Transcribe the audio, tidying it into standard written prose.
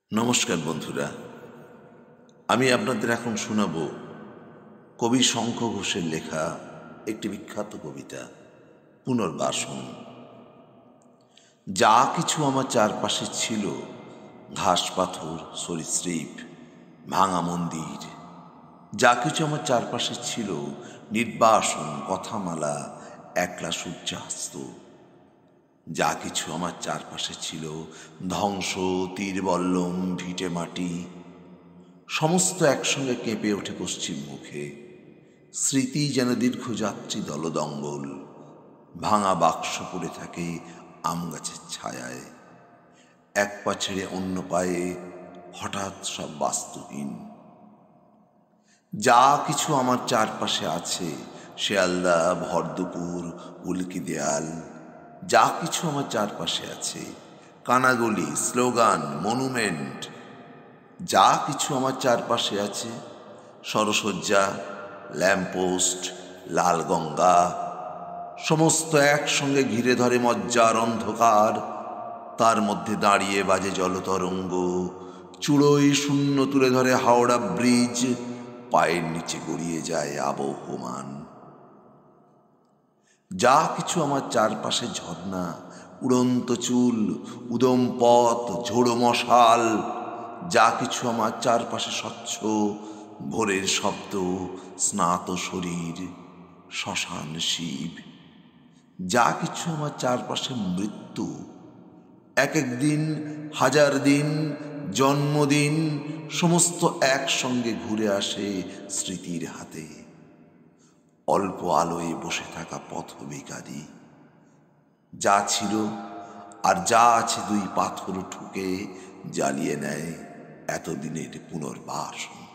নমস্কার বন্ধুরা, আমি আপনাদের এখন শোনাব কবি শঙ্খ ঘোষের লেখা একটি বিখ্যাত কবিতা পুনর্বাসন। যা কিছু আমার চারপাশে ছিল, ঘাস পাথর সরীসৃপ ভাঙা মন্দির, যা কিছু আমার চারপাশে ছিল নির্বাসন কথামালা একলা সূর্যাস্ত, যা কিছু আমার চারপাশে ছিল ধ্বংস তীরবল্লম ভিটে মাটি, সমস্ত একসঙ্গে কেঁপে ওঠে পশ্চিম মুখে। স্মৃতি যেন দীর্ঘযাত্রী দলদঙ্গল, ভাঙা বাক্স পড়ে থাকে আম গাছের ছায়ায়, এক পা ছেড়ে অন্য পায়ে হঠাৎ সব বাস্তুহীন। যা কিছু আমার চারপাশে আছে, শেয়ালদা ভরদুপুর উল্কি দেয়াল, যা কিছু আমার চারপাশে আছে, কানাগলি স্লোগান মনুমেন্ট, যা কিছু আমার চারপাশে আছে, সরসজ্জা ল্যাম্পপোস্ট লাল গঙ্গা, সমস্ত একসঙ্গে ঘিরে ধরে মজ্জার অন্ধকার। তার মধ্যে দাঁড়িয়ে বাজে জলতরঙ্গ, চূড়োয় শূন্য তুলে ধরে হাওড়া ব্রিজ, পায়ের নিচে গড়িয়ে যায় আবহমান। যা কিছু আমার চারপাশে ঝর্ণা উড়ন্ত চুল উদম পথ ঝোড়ো মশাল, যা কিছু আমার চারপাশে স্বচ্ছ ভোরের শব্দ স্নাত শরীর শ্মশান শিব, যা কিছু আমার চারপাশে মৃত্যু, এক এক দিন হাজার দিন জন্মদিন, সমস্ত একসঙ্গে ঘুরে আসে স্মৃতির হাতে। অল্প আলোয় বসে থাকা পথভিখারী, যা ছিল আর যা আছে দুই পাথর ঠুকে জ্বালিয়ে নেয় এতদিনের পুনর্বাসন।